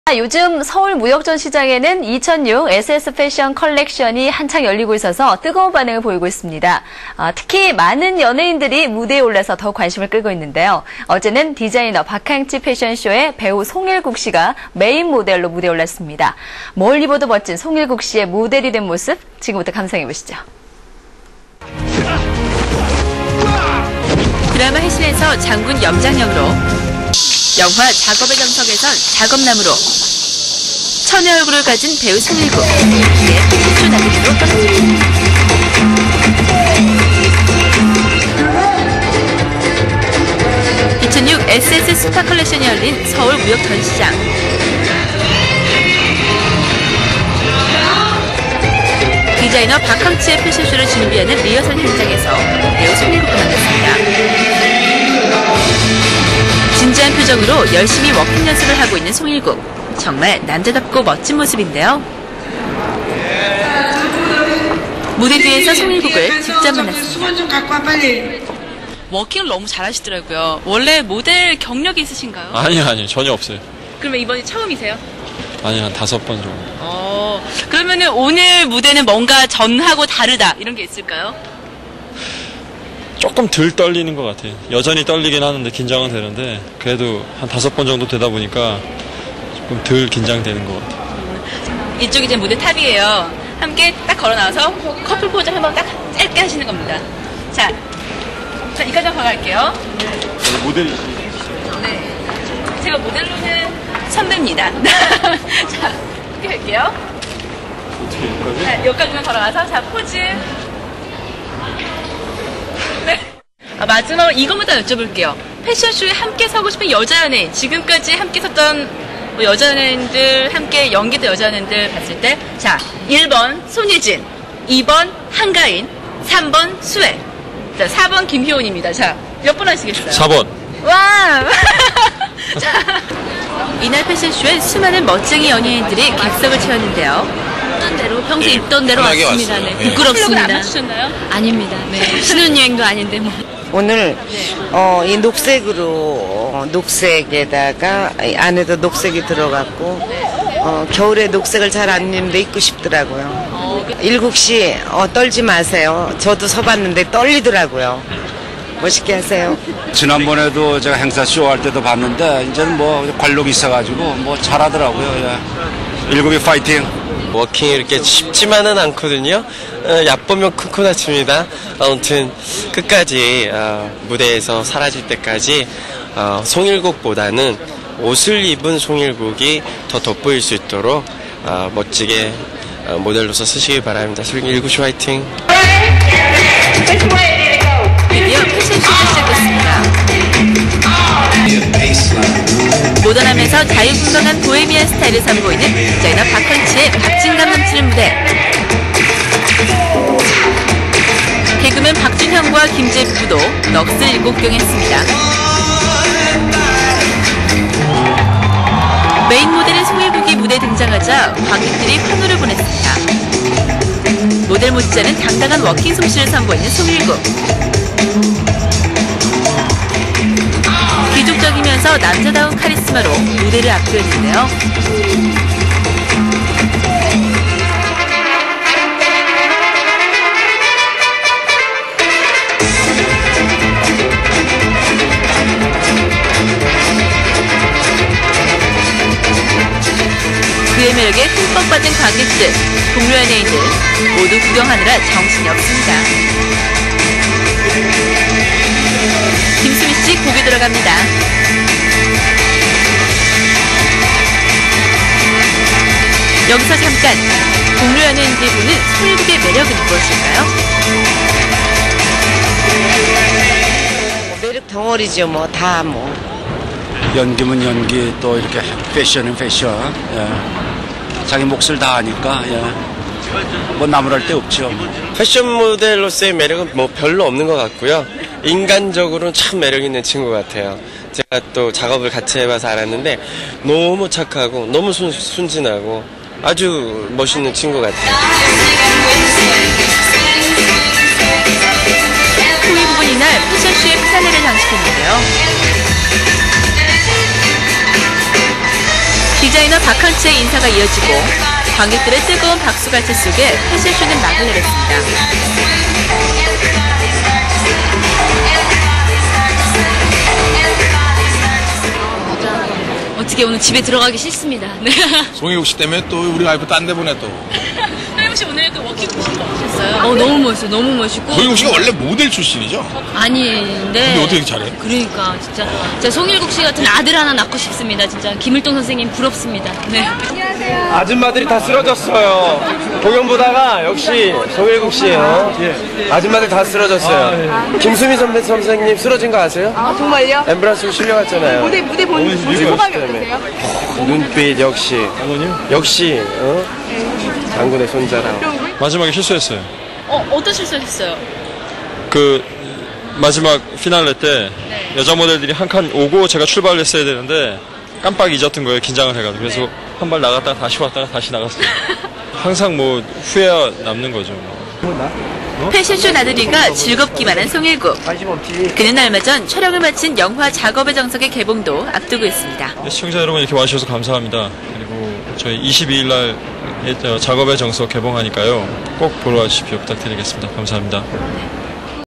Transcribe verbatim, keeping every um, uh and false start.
요즘 서울무역전 시장에는 이천육 에스에스 패션 컬렉션이 한창 열리고 있어서 뜨거운 반응을 보이고 있습니다. 아, 특히 많은 연예인들이 무대에 올라서 더 관심을 끌고 있는데요. 어제는 디자이너 박항치 패션쇼에 배우 송일국 씨가 메인 모델로 무대에 올랐습니다. 뭘 입어도 멋진 송일국 씨의 모델이 된 모습 지금부터 감상해 보시죠. 드라마 해신에서 장군 염장역으로, 영화 작업의 정석에선 작업남으로 처녀 얼굴을 가진 배우 송일국, 이제 패션쇼 나들이로 떠났습니다. 이천육 에스에스 스파 컬렉션이 열린 서울 무역 전시장. 디자이너 박항치의 패션쇼를 준비하는 리허설 현장에서 배우 송일국을 만났습니다. 진지한 표정으로 열심히 워킹 연습을 하고 있는 송일국. 정말 남자답고 멋진 모습인데요. 무대 뒤에서 송일국을 직접 만났습니다. 수건 좀 갖고 와 빨리. 워킹을 너무 잘하시더라고요. 원래 모델 경력이 있으신가요? 아니요, 아니요. 전혀 없어요. 그러면 이번이 처음이세요? 아니, 한 다섯 번 정도. 어, 그러면은 오늘 무대는 뭔가 전하고 다르다, 이런 게 있을까요? 조금 덜 떨리는 것 같아요. 여전히 떨리긴 하는데 긴장은 되는데 그래도 한 다섯 번 정도 되다 보니까 조금 덜 긴장되는 것 같아요. 이쪽이 제 무대 탑이에요. 함께 딱 걸어 나와서 커플 포즈 한번 딱 짧게 하시는 겁니다. 자, 자 이까지 한번 갈게요. 모델이시죠? 네. 제가 모델로는 선배입니다. 자, 이렇게 할게요. 어떻게 여기까지? 자, 여기까지만 걸어가서, 자, 포즈. 네. 아, 마지막으로 이것부터 여쭤볼게요. 패션쇼에 함께 서고 싶은 여자 연예인, 지금까지 함께 섰던 뭐 여자 연예인들, 함께 연기도 여자 연예인들 봤을 때, 자, 일 번 손예진, 이 번 한가인, 삼 번 수혜, 자, 사 번 김효은입니다. 자, 몇 번 하시겠어요? 사 번. 와! 자, 이날 패션쇼에 수많은 멋쟁이 연예인들이 객석을 채웠는데요. 있던 대로, 평소에 네, 있던 대로 왔습니다. 왔어요. 네. 네. 부끄럽습니다. 안 맞추셨나요? 아닙니다. 네. 신혼여행도 아닌데 뭐. 오늘 네. 어, 이 녹색으로 어, 녹색에다가 이 안에도 녹색이 들어갔고 어, 겨울에 녹색을 잘 안 입는데 입고 싶더라고요. 어, 일국 씨 어, 떨지 마세요. 저도 서봤는데 떨리더라고요. 멋있게 하세요. 지난번에도 제가 행사 쇼 할 때도 봤는데 이제는 뭐 관록이 있어가지고 뭐 잘하더라고요. 예. 일국이 파이팅. 워킹이 이렇게 쉽지만은 않거든요. 어, 얕보면 코코넛입니다. 아무튼 끝까지 어, 무대에서 사라질 때까지 어, 송일국보다는 옷을 입은 송일국이 더 돋보일 수 있도록 어, 멋지게 어, 모델로서 쓰시길 바랍니다. 송일국 화이팅! 드디어 패션쇼가 시작됐습니다. 모던하면서 자유분방한 보헤미안 스타일을 선보이는 디자이너 박항치의 박진감 넘치는 무대. 개그맨 박준형과 김재 부부도 넋을 잃고 구경했습니다. 메인 모델인 송일국이 무대에 등장하자 관객들이 환호를 보냈습니다. 모델 못지않은 당당한 워킹 솜씨를 선보이는 송일국. 기족적이면서 남자다운 카리스마로 무대를 앞두었는데요. 그의 매력에 흠뻑 빠진 관객들, 동료 연예인들 모두 구경하느라 정신이 없습니다. 김수미 씨 고개 들어갑니다. 여기서 잠깐 동료 연예인들이 보는 송일국의 매력은 무엇일까요? 매력 덩어리죠. 뭐 다 뭐. 연기면 연기, 또 이렇게 패션은 패션. 예. 자기 몫을 다 하니까 예. 뭐 나무랄 데 없죠. 패션 모델로서의 매력은 뭐 별로 없는 것 같고요. 인간적으로는 참 매력 있는 친구 같아요. 제가 또 작업을 같이 해봐서 알았는데 너무 착하고 너무 순, 순진하고 아주 멋있는 친구 같아요. 송일국은 이날 패션쇼의 피사체를 장식했는데요. 디자이너 박헌치의 인사가 이어지고 관객들의 뜨거운 박수갈채 속에 패션쇼는 막을 내렸습니다. 어떻게 오늘 집에 들어가기 싫습니다. 네. 송혜국 씨 때문에 또 우리 와이프 딴 데 보내 또. 송혜국 씨 오늘 그 워킹 보신 거 어떠셨어요? 어, 너무 멋있어, 너무 멋있고. 송혜국 씨가 원래 모델 출신이죠? 아닌데. 근데 어떻게 이렇게 잘해? 그러니까 진짜 진짜 송일국 씨 같은 아들 하나 낳고 싶습니다. 진짜 김일동 선생님 부럽습니다. 네. 아줌마들이 다 쓰러졌어요. 공연 보다가 역시 송일국 씨예요. 아줌마들 다 쓰러졌어요. 김수미 선배 선생님 쓰러진 거 아세요? 아, 정말요? 엠브란스 실려갔잖아요. 무대 무대 본 보신 소감이 어떠세요? 눈빛 역시 역시 어? 장군의 손자라. 마지막에 실수했어요. 어 어떤 실수하셨어요? 그 마지막 피날레 때 여자 모델들이 한 칸 오고 제가 출발을 했어야 되는데 깜빡 잊었던 거예요. 긴장을 해가지고. 그래서 네. 한 발 나갔다가 다시 왔다가 다시 나갔어요. 항상 뭐 후회가 남는 거죠. 패션쇼 나들이가 즐겁기만 한 송일국. 그는 얼마 전 촬영을 마친 영화 작업의 정석의 개봉도 앞두고 있습니다. 시청자 여러분 이렇게 와주셔서 감사합니다. 그리고 저희 이십이 일 날 작업의 정석 개봉하니까요. 꼭 보러 와주십시오. 부탁드리겠습니다. 감사합니다.